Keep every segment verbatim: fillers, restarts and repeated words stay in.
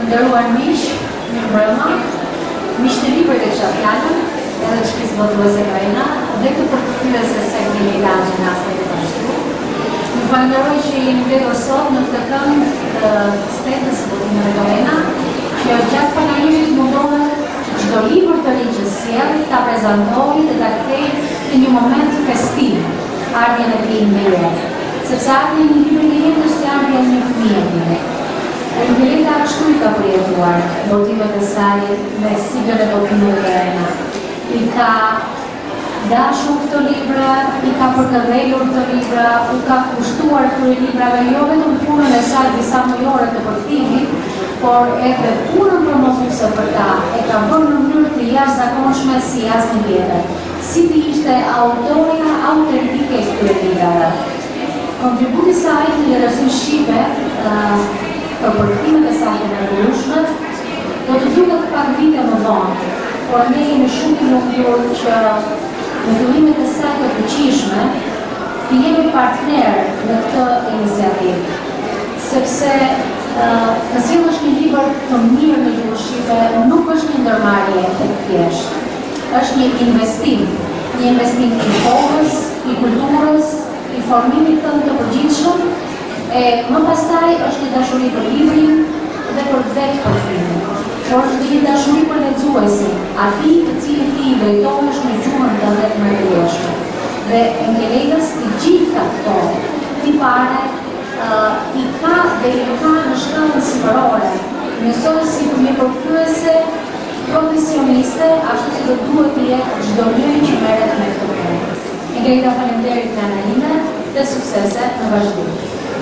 Nderuar miq, mirëmbrëma, miq të libër dhe kisha fjalën, edhe të shpisë votuese Karina, dhe të përkëthyese se kemi lanë gjinastë të pashtu. Më falenderoj që jeni mbledhur sot në këtë kënd të stetës votimeve Karina, që gjatë panelimit mundohet çdo libër të ri që sjell ta prezantojë dhe ta kthejë në një moment festiv, ardhjen e tij në jetë. Sepse ardhja një libër në jetë është si ardhja një fëmijë në jetë. Angeleta kështu i ka përjetuar votimet e saj me siglën e votimeve Karina. I ka dashur këto libra, i ka përkëdhelur këto libra, u ka kushtuar këtyre librave jo vetëm punën e saj disa mujore të përkthimit, por edhe punën promovuese për ta e ka bërë në mënyrë të jashtëzakonshme si asnjë tjetër. Si të ishte autoreja autentike e këtyre librave. Kontributi i saj në letërsinë shqipe për përkthimet e saj të mrekullueshme do të duket pak vite më vonë, por ne jemi shumë të lumtur që në fillimet e saj të fuqishme të jemi partner në këtë iniciativë, sepse të sjellësh një libër të mirë në gjuhën shqipe nuk është një ndërmarrje e thjeshtë. Është një investim, një investim i kohës, i kulturës, i formimit tënd të përgjithshëm, e më pastaj është një dashuri për librin dhe për vetë përkthimin. Por është një dashuri për lexuesin, atij të cilit ti i drejtohesh në gjuhën tënde të mrekullueshme. Dhe Angeletës të gjitha këto tipare i ka dhe i ka në shkallën sipërore, njësoj si për një përkthyese profesioniste, ashtu si do duhet të jetë çdo njeri që merret me këtë punë. Angeleta, faleminderit nga ana ime dhe suksese në vazhdim.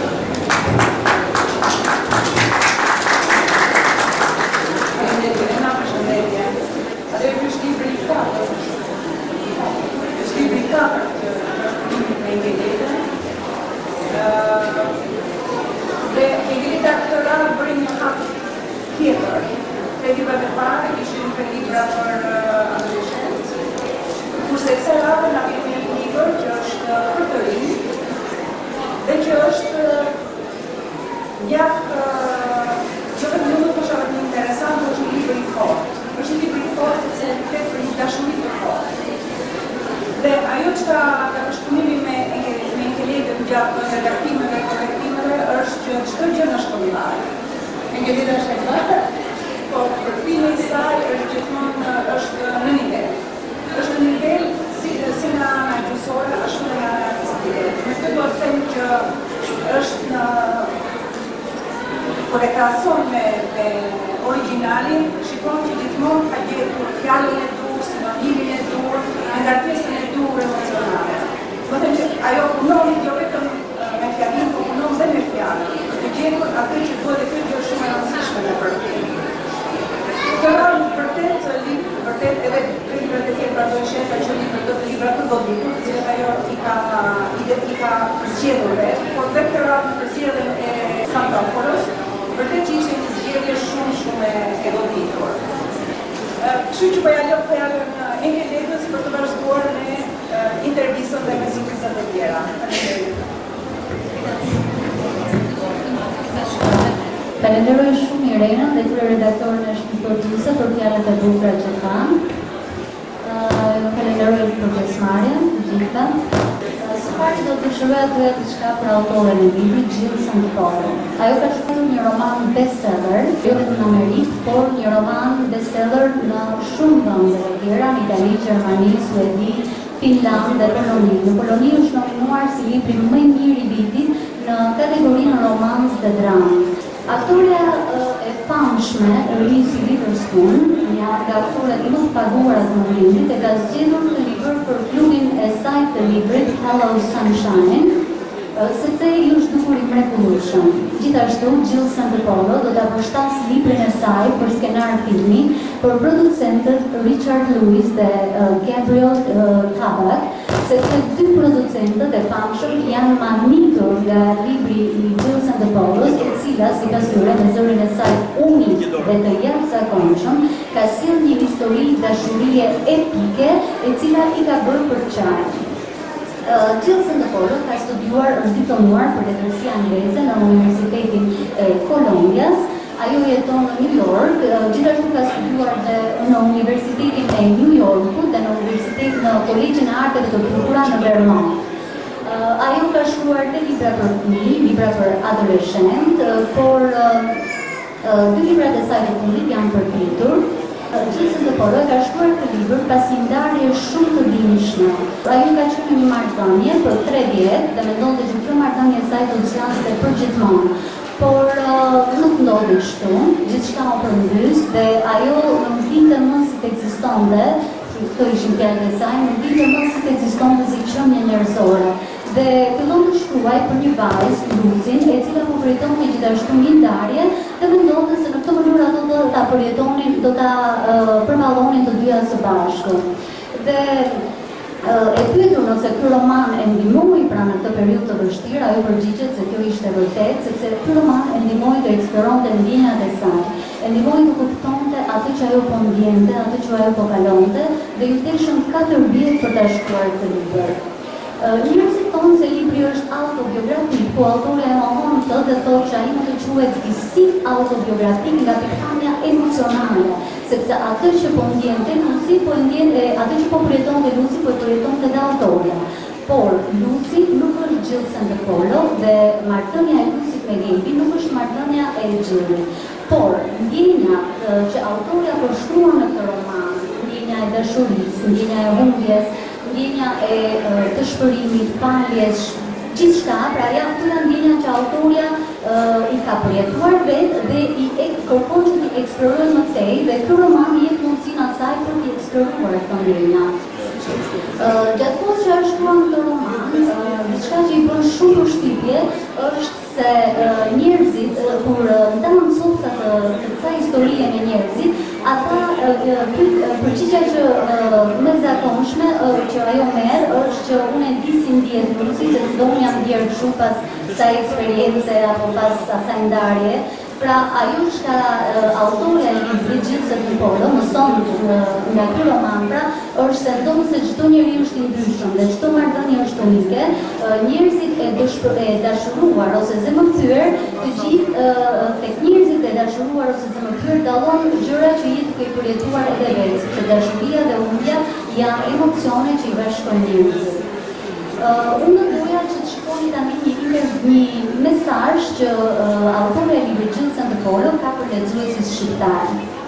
Dhe Angeleta këtë radhë bëri një hap tjetër. Tre librat e parë ishin tre libra për adoleshentë, kurse kësaj radhe na vjen një libër që është për të rinj dhe që është mjaft jo vetëm nuk është vetëm interesant, por është një libër i fortë. Është një libër i fortë sepse flet për një dashuri të fortë. Dhe ajo që ka përshkrimimi me Angeletën gjatë redaktimeve dhe korrektimeve është që çdo gjë është kombinare. Angeleta është e vërtetë, por përkthimi i saj është gjithmonë është në nivel. Është në nivel si si nga ana gjysore, ashtu edhe nga ana artistike. Me këtë do të them që është në kur e krahason me me origjinalin, shikon që gjithmonë ka gjetur fjalën e dur, sinonimin e dur, ngarkesën e dur emocionale. Do të them që ajo punon jo vetëm me fjalin, por punon dhe me fjalën. Të gjetur atë që duhet të kjo është shumë e rëndësishme në përkthim. Këtë radhë vërtet, vërtet edhe librat e tjerë për adoleshentë që libra do të libra për goditur, të cilët ajo i ka i ka zgjedhur vetë, por dhe këtë radhë në përzgjedhjen e Santoporos, vërtet që ishte një zgjedhje shumë shumë e goditur. Kështu që po ja lë fjalën Angeletës për të vazhduar me intervistën dhe me sukseset e tjera. Falenderoj shumë Irenën dhe kryet redaktorin e shpëtorëse për fjalët e bukura që kanë. Falenderoj për pjesëmarrjen të gjitha. Së pari do të shëroja të vetë diçka për autoren e librit, Jill Santoro. Ajo ka shkruar një roman bestseller, jo vetëm në Amerikë, por një roman bestseller në shumë vende të tjera, në Itali, Gjermani, Suedi, Finland dhe Poloni. Në Poloni është nominuar si libri më i mirë i vitit në kategorinë romans dhe dramë. Aktoreja e famshme, Reese Witherspoon, një nga aktorët më të paguara të momenti, e ka zgjedhur të libër për klubin e saj të librit Hello Sunshine, sepse i është dukur i mrekullueshëm. Gjithashtu, Jill Santoro do ta përshtas librin e saj për skenar filmi për producentët Richard Lewis dhe Gabriel Tabak, sepse dy producentët e famshëm janë manitur nga libri i Jill Santoros, e cila sipas tyre me zërin e saj unik dhe të jashtëzakonshëm ka sjellë një histori dashurie epike e cila i ka bërë për çaj. Jill Santoro ka studiuar, është diplomuar për letërsi angleze në Universitetin e Kolumbias. ajo jeton në New York, gjithashtu ka studiuar dhe në Universitetin e New Yorkut dhe në Universitetin në Kolegjin e Arteve të Kultura në Vermont. Ajo ka shkruar dhe libra për fëmijë, libra për adoleshent, por dy librat e saj të fundit janë përkritur. Gjysmë të Polo ka shkruar këtë libër pas një ndarje shumë të dimshme. Ajo ka qenë në një marrëdhënie për tre vjet dhe mendonte që kjo marrëdhënie e saj do të zgjaste përgjithmonë. Por nuk ndodhi kështu, gjithçka u përmbys dhe ajo nuk dinte më si të ekzistonte, këto ishin fjalët e saj, nuk dinte më si të ekzistonte si qenie njerëzore. Dhe fillon të shkruaj për një vajzë, Lucin, e cila po përjetonte gjithashtu një ndarje dhe mendonte se në këtë mënyrë ato do ta përjetonin, do ta përballonin të dyja së bashku. Dhe e pyetur nëse ky roman e ndihmoi pra në këtë periudhë të vështirë, ajo përgjigjet se kjo ishte vërtet, sepse ky roman e ndihmoi të eksploronte ndjenjat e saj, e ndihmoi të kuptonte atë që ajo po ndjente, atë që ajo po kalonte, dhe ju deshën katër vjet për ta shkruar këtë libër. Njerëzit thonë se libri është autobiografik, po autorja e mohon të dhe thotë që ai nuk të quhet disi autobiografik nga pikpamja emocionale, sepse atë që po ndjente Lucy, po ndjente atë që po përjetonte Lucy, po përjetonte dhe autorja. Por Lucy nuk është Jill Santopolo dhe marrëdhënia e Lucyt me Gabe nuk është marrëdhënia e Jillit. Por ndjenja që autorja po shkruan në këtë roman, ndjenja e dashurisë, ndjenja e humbjes, ndjenja e të shpërimit, paljes, gjithçka, pra ja këto janë ndjenja që autorja i ka përjetuar vetë dhe i kërkon që t'i eksplorojë më tej dhe ky roman i jep mundësinë asaj për t'i eksploruar këto ndjenja. Gjatë kohës që është shkruar këtë roman, diçka që i bën shumë përshtypje është se njerëzit, kur ndanë mësuesat të kësaj historie me njerëzit, ata përgjigja që më zakonshme që ajo merr është që unë e di si ndihet Lucy, se do unë jam ndjerë kështu pas kësaj eksperience apo pas asaj ndarje. Pra ajo që autorja e librit Jill Santopolo mëson nga ky roman pra është se ndonë se çdo njeri është i ndryshëm dhe çdo marrëdhënie është unike, njerëzit e dashuruar ose zemërthyer, të gjithë tek njerëzit e dashuruar ose zemërthyer dallon gjëra që jetë ke përjetuar edhe vetë, sepse dashuria dhe humbja janë emocione që i bashkojnë njerëzit. Unë doja që të shkoni tani një një mesazh që autorja e librit Jill Santopolo ka për lexuesit shqiptar.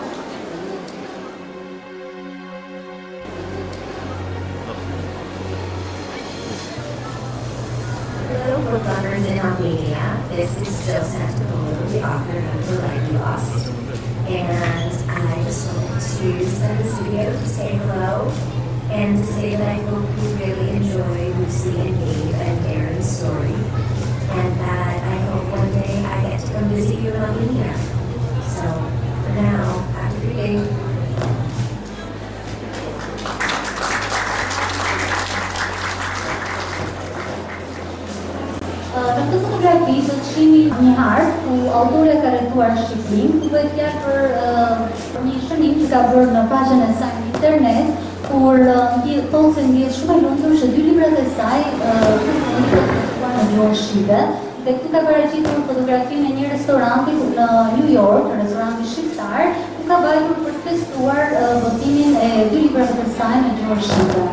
Hello, book lovers in Armenia. This is Jill Santopolo, the author of The Light You Lost. And I just wanted to send this video to say hello and to say that I hope you really enjoy Lucy and Gabe and Aaron's story, and that I hope one day I get to come visit you in Armenia. So, for now, happy reading. Në këtë fotografi do të shihni një hartë ku autorja ka rrethuar Shqipërinë, ku bëhet fjalë për një shënim që ka bërë në faqen e saj në internet, kur thotë se ndihet shumë e lumtur që dy librat e saj në gjuhën shqipe, dhe këtu ka paraqitur fotografinë e një restoranti në New York, restoranti shqiptar, ku ka vajtur për të festuar botimin e dy librave të saj në gjuhën shqipe.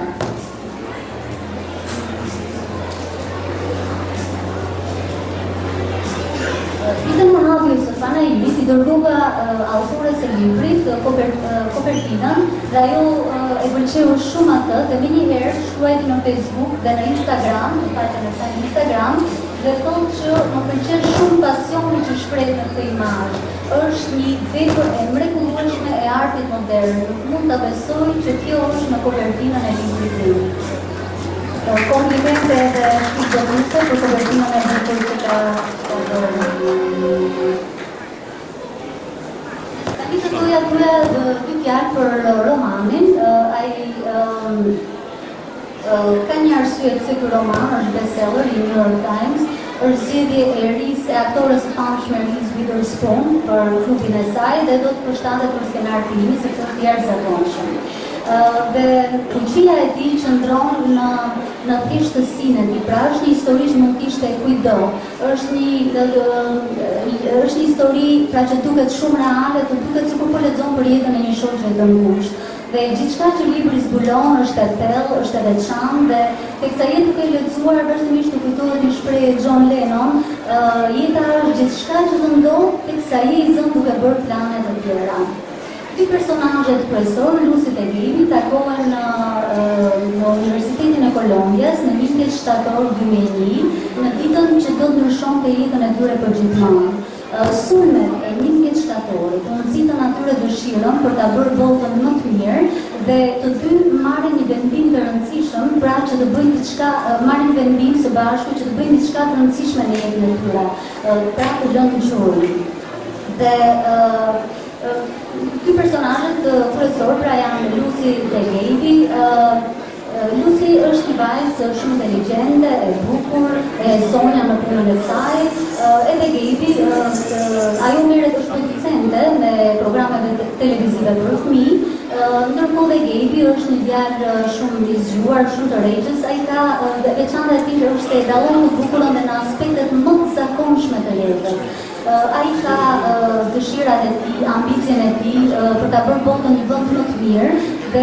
Ditën më radhë së Panailit i dërgova autores e librit kopertinën dhe ajo e pëlqeu shumë atë dhe menjëherë shkruajti në Facebook dhe në Instagram, në faqen e saj në Instagram, dhe thotë që më pëlqen shumë pasioni që shpreh në këtë imazh. Është një vepër e mrekullueshme e artit modern. Nuk mund ta besoj që kjo është në kopertinën e librit tim. Komplimente edhe shpikëdhënëse për kopertinën e bukur që ka bërë. Tani të doja thuja dy fjalë për romanin. Ai ka një arsye pse ky roman është bestseller i New York Times. Është zgjedhje e ri e aktores së famshme Reese Witherspoon për klubin e saj dhe do të përshtatet për skenar filmi sepse është i jashtëzakonshëm. Dhe fuqia e tij qëndron në në thjeshtësinë e tij, pra është një histori që mund të ishte kujdo, është një është një histori pra që duket shumë reale, të duket sikur po lexon për jetën e një shoqe të ngushtë. Dhe gjithçka që libri zbulon është e thellë, është e veçantë dhe teksa jetë duke lexuar vazhdimisht të kujtohet një shprehje e John Lennon, uh, jeta është gjithçka që të ndodh teksa je i zënë duke bërë plane të tjera. Dy personazhet kryesor, Lucy dhe Gaby, takohen në, në Universitetin e Kolombias në vitin shtator dy mijë e një, në ditën që do të ndryshonte jetën e tyre përgjithmonë. Sulmet e një vjet shtatorit të nxitën atyre dëshirën për ta bërë botën më të mirë dhe të dy marrin një vendim të rëndësishëm, pra që të bëjnë diçka, marrin vendim së bashku që të bëjnë diçka të rëndësishme në jetën e tyre, pra të lënë gjurin. Dhe dy personazhet kryesor pra janë Lucy dhe Gaby. Lucy është një vajzë shumë inteligjente, e bukur, e zonja në punën e saj, edhe Gaby, ajo merret është producente me programeve televizive për fëmijë, ndërkohë dhe Gaby është një djalë shumë i zgjuar, shumë të rregjës, ai ka veçanta e tij është se dallon të bukurën dhe në aspektet më të zakonshme të jetës. Ai ka dëshirat e tij, ambicien e tij për ta bërë botën një vend më të mirë dhe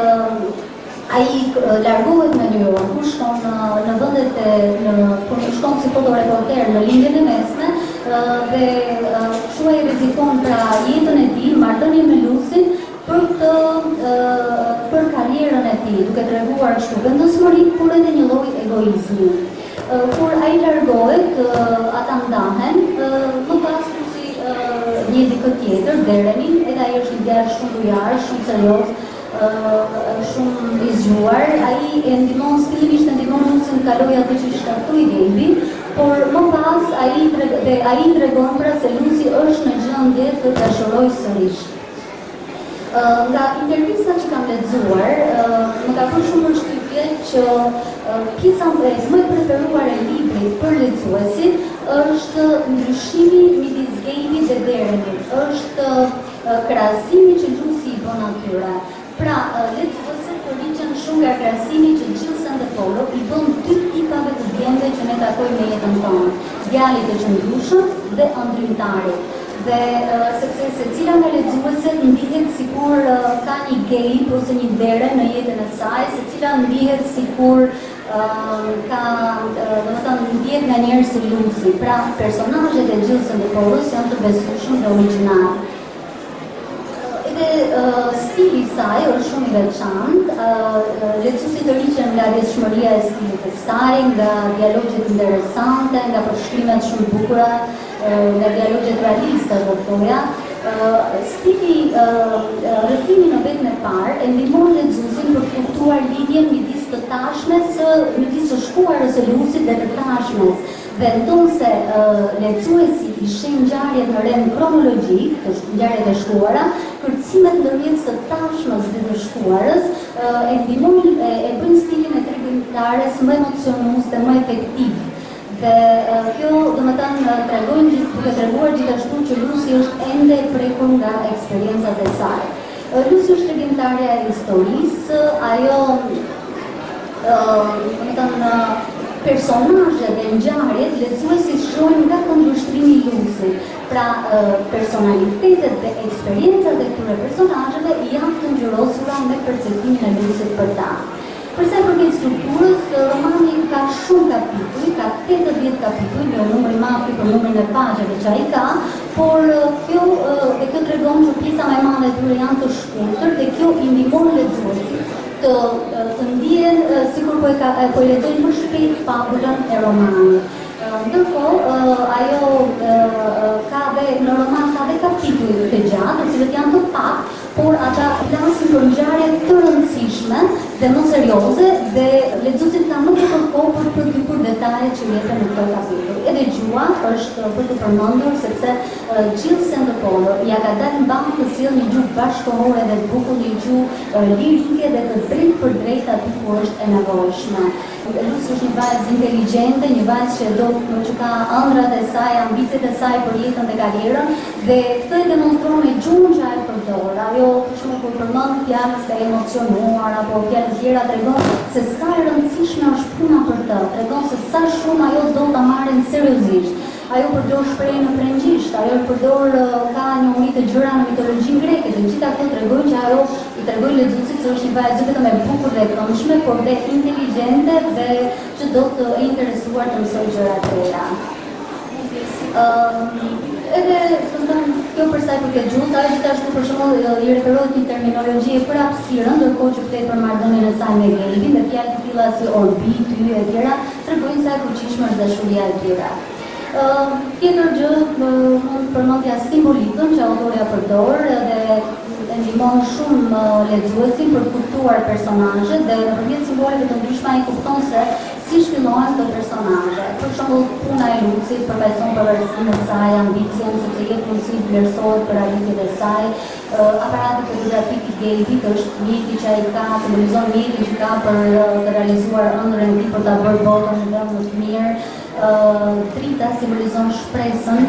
ai largohet në New York, ku shkon në vendet e në kur shkon si fotoreporter në lindjen e mesme dhe kështu ai rrezikon pra jetën e tij, marrëdhënien me Lucy për të për karrierën e tij, duke treguar kështu vendosmëri por edhe një lloj egoizmi. Kur ai largohet, ata ndahen, më pas Lucy një dikë tjetër, Dereni, edhe ai është një djalë shumë bujar, shumë serioz, shumë i zgjuar, ai e ndihmon fillimisht e ndihmon Lucyn të kalojë atë që shkaktoi Gaby, por më pas ai dhe ai tregon pra se Lucy është në gjendje të dashurojë sërish. Nga intervista që kam lexuar, më ka bërë shumë përshtypje që pjesa më e preferuar e librit për lexuesit është ndryshimi midis Gaby dhe Derenit, është krahasimi që Lucy i bën atyre. Pra, lexuesit përpiqen shumë nga krahasimi që Jill Santopolo i bën dy tipave të djemve që ne takojmë në jetën tonë, djalit të qëndrueshëm dhe ëndrymtarit. Dhe sepse secila nga lexuesit ndihet sikur ka një Gaby ose një Deren në jetën e saj, secila ndihet sikur ka, domethënë ndihet nganjëherë si Lucy. Pra, personazhet e Jill Santopolos janë të besueshëm dhe origjinal. Stili i saj është shumë i veçantë, lexuesit të rriqen nga rrjedhshmëria e stilit të saj, nga dialogjet interesante, nga përshkrimet shumë bukura, nga dialogjet realiste do të thoja. Stili rrëfimi në vetën e parë e ndihmon lexuesin për të kuptuar lidhjen midis të tashmes, midis së shkuarës së Lucyt dhe të tashmes. Dhe ndonë se lexuesi i sheh ngjarjet në rend kronologjik, të ngjarjet e shkuara, kërcimet ndërmjet së tashmes dhe të shkuarës e ndihmojnë e bëjnë stilin e tregimtares më emocionues dhe më efektiv. Dhe kjo domethënë tregojnë duke treguar gjithashtu që Lucy është ende e prekur nga eksperiencat e saj. Lucy është tregimtarja e historisë, ajo domethënë personazhet dhe ngjarjet lexuesit shohin nga këndvështrimi i Lucyt. Pra, personalitetet dhe eksperiencat e këtyre personazheve janë të ngjyrosura me perceptimin e Lucyt për ta. Për sa i përket strukturës, romani ka shumë kapituj, ka tetëdhjetë kapituj, jo numri madh për numrin e faqeve që ai ka, por kjo dhe kjo tregon që pjesa më e madhe e tyre janë të shkurtër dhe kjo i ndihmon lexuesit të të ndihen sikur po e ka po e lexojnë më shpejt fabulën e romanit. Ndërkohë, ajo ka dhe në roman ka dhe kapituj të gjatë, të cilët janë të pak, por ata flasin për ngjarje të rëndësishme dhe më serioze dhe lexuesit kanë më shumë kohë për të dikur detajet që jeten në këto kapitull. Edhe gjua është për të përmendur sepse Jill Santopolo ja ka dalë mban të sjellë një gjuhë bashkëkohore dhe të bukur, një gjuhë lirike dhe të drejtë për drejtë aty ku është e nevojshme. Lucy është një vajzë inteligjente, një vajzë që do që ka ëndrat e saj, ambicet e saj për jetën dhe karrierën dhe këtë e demonstron me gjuhën që ajo përdor. Ajo për shembull kur përmend fjalë të emocionuar apo fjalë të tjera tregon se sa e rëndësishme është puna për të, tregon se sa shumë ajo do ta marrin seriozisht. ajo përdor shprehje në frëngjisht, ajo përdor ka njohuri të gjëra në mitologjinë greke, dhe gjitha këto tregojnë që ajo i tregoi lexuesit se është një vajzë vetëm e bukur dhe e këndshme, por dhe inteligjente dhe që do të interesuar të mësoj gjëra të reja. Edhe, të më thënë, kjo përsa i përket gjuhës, ajo gjithashtu për shembull i referohet një terminologji për hapësirën, ndërkohë që flet për marrëdhënien e saj me Gelbin, dhe fjalë të tilla si orbi, ty e tjera, tregojnë sa e fuqishme është dashuria e tyre. Tjetër gjë, mund përmendja simbolikën që autorja përdor dhe e ndihmon shumë lexuesin për të kuptuar personazhet dhe nëpërmjet simboleve të ndryshme ai kupton se si shpillohen këto personazhe. Për shembull, puna e Lucit përfaqëson pavarësinë e saj, ambicien, sepse jep mundësi të vlerësohet për arritjet e saj. Aparati fotografik i Gelbit është mjeti që ai ka, simbolizon mjetin që ka për të realizuar ëndrrën e tij për ta bërë botën në vend më të mirë. Drita simbolizon shpresën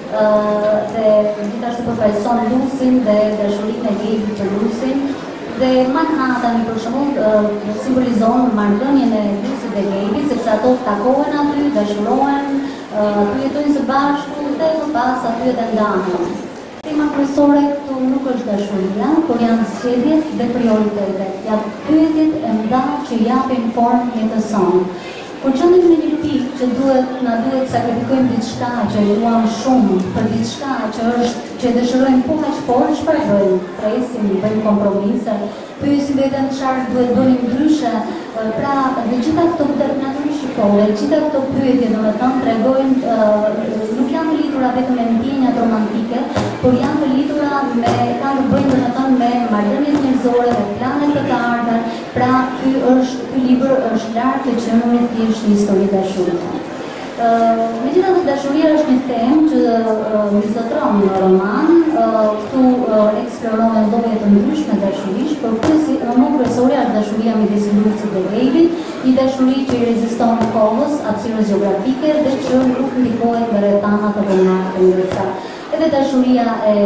dhe gjithashtu përfaqëson Lucin dhe dashurinë e Gelbit për Lucin. Dhe Manhattan, për shembull, simbolizon marrëdhënien e Lucit dhe Gelbit, sepse ato takohen aty, dashurohen, aty jetojnë së bashku dhe më pas aty edhe ndahen. Tema kryesore këtu nuk është dashuria, por janë zgjedhjet dhe prioritetet, janë pyetjet e mëdha që japin formë jetës sonë. Por qëndrim në një pikë që duhet, na duhet sakrifikojmë diçka që e duam shumë për diçka që është që e dëshirojmë po aq fort, çfarë bëjmë? Presim, bëjmë kompromise, pyesim veten çfarë duhet bënim ndryshe. Pra, dhe gjitha këto natyrisht shikore, gjitha këto pyetje domethënë tregojnë nuk janë të lidhura vetëm me ndjenjat romantike, por janë të lidhura me kanë të bëjnë domethënë me marrëdhëniet njerëzore, me planet të të ardhmen. Pra, ky është ky libër është larg të qenurit thjesht një histori dashurie. Megjithatë, dashuria është një temë që mbizotron në roman, këtu eksplorohen lloje të ndryshme dashurish, por më kryesore është dashuria midis Lucit dhe Gelbit, një dashuri që i reziston kohës, hapësirës gjeografike dhe që nuk ndikohet nga rrethanat apo nga tendenca. Edhe dashuria e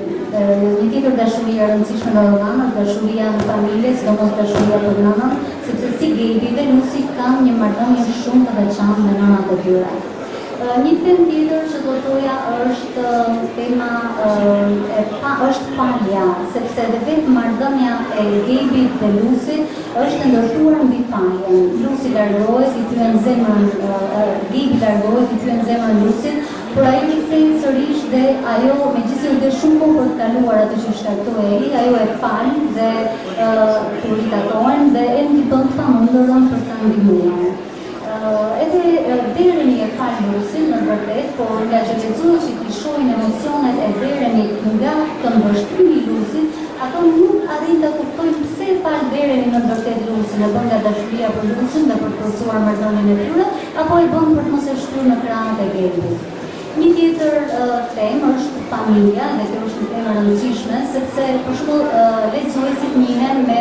një tjetër dashuri e rëndësishme në roman është dashuria në familje, sidomos dashuria për nënën, sepse si Gelbi dhe Luci kanë një marrëdhënie shumë të veçantë me nënat e tyre. Një temë tjetër që do thoja është tema e pa është palja, sepse edhe vetë marrëdhënia e Gelbit dhe Lucit është ndërtuar mbi paljen. Luci largohet, i thyen zemrën, Gelbi largohet, i thyen zemrën Lucit, por ajo i kthehen sërish dhe ajo megjithëse u dhe shumë kohë për të kaluar atë që shkaktoi ai, ajo e fal dhe kur rikatohen dhe e ndihmon të pamundurën për ta ndihmuar. Edhe dereni e fal Lucin në vërtet, por nga që lexuesit i shohin emocionet e derenit nga këmbështrimi i Lucit, ato nuk arrin të kuptojnë pse e fal dereni në vërtet Lucin, e bën nga dashuria për Lucin dhe për të forcuar marrëdhënien e tyre, apo e bën për të mos e shtyr në krahët e Gelbit. Një tjetër temë është familja, dhe kjo është një temë e rëndësishme, sepse për shembull lexuesit njihen me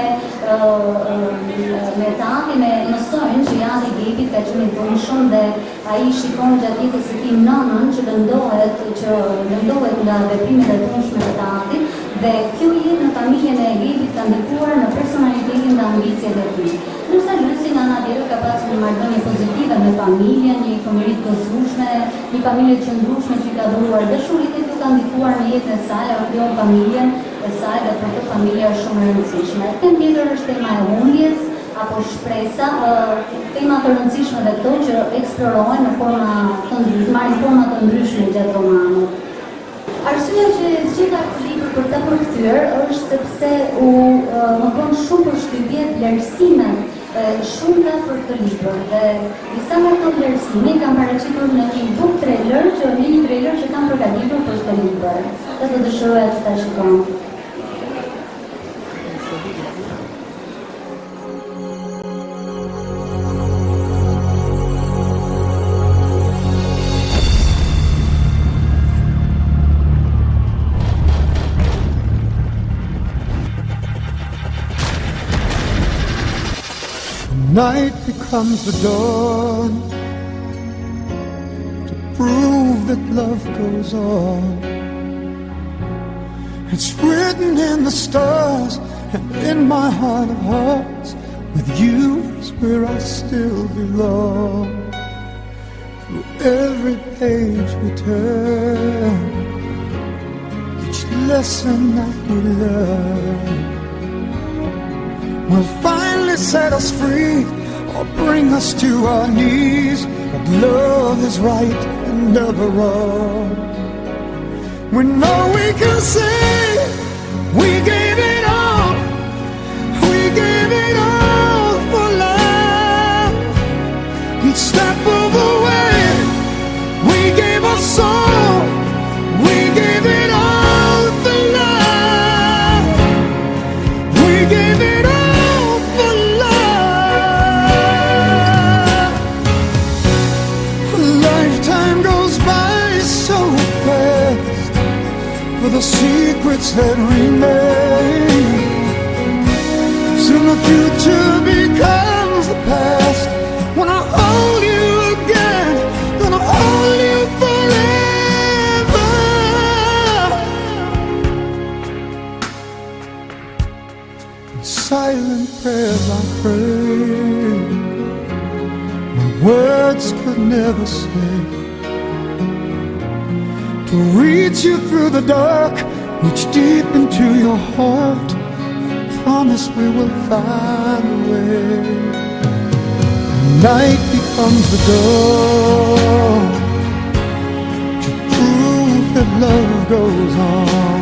me ta, me mësojnë që janë i Gelbit ka qenë i vonshëm dhe ai shikon gjatë jetës së tij nënën që lëndohet, që lëndohet nga veprimet e vonshme të tatit, dhe kjo jetë në familjen e Gelbit ka ndikuar në personalitetin dhe ambicjet e tij. Ndërsa Luci nga ana tjetër ka pasur një marrëdhënie pozitive me familjen, një fëmijë të gëzueshme, një familje të qëndrueshme që ka dhuruar dashuritë që ka ndikuar në jetën e saj, ajo krijon familjen e saj dhe për këtë familje është shumë e rëndësishme. Temë tjetër është tema e humbjes apo shpresa, tema të rëndësishme dhe këto që eksplorohen në forma të ndryshme, marrin forma të ndryshme gjatë romanit. Arsyeja që zgjeta këtë libër për ta përkthyer është sepse u më bën shumë përshtypje vlerësimet shumë për këtë libër dhe disa nga këto vlerësime kam paraqitur në një book trailer që në një trailer që kam përgatitur për këtë libër. Dhe të dëshiroja të ta shikoni. Night becomes the dawn to prove that love goes on. It's written in the stars and in my heart of hearts, with you is where I still belong. Through every page we turn, each lesson that we learn will finally set us free or bring us to our knees. But love is right and never wrong. We know we can say we gave it all, we gave it all for love. Each step of the way, we gave our soul, we gave it all for love. We gave it all for love. A lifetime goes by so fast for the secrets that remain. Soon the future becomes the past. When I hold you again, gonna hold you forever. In silent prayers I pray, when words could never say, to reach you through the dark, reach deep into your heart. Promise we will find a way. Night becomes the dawn to prove that love goes on.